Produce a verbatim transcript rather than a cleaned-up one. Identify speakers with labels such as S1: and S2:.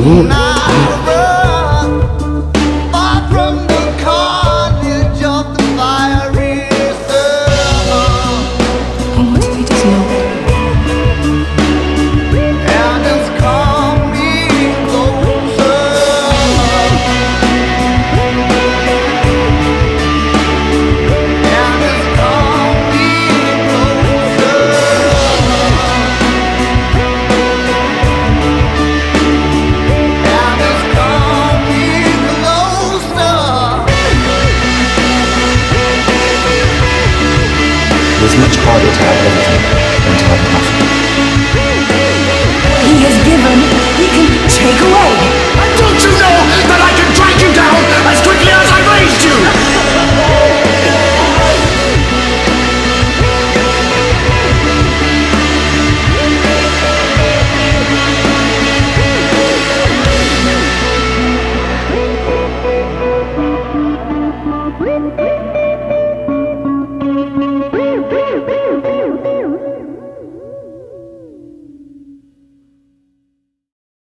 S1: นี้ It is much harder to have everything than to have nothing.
S2: He has given, he can take away.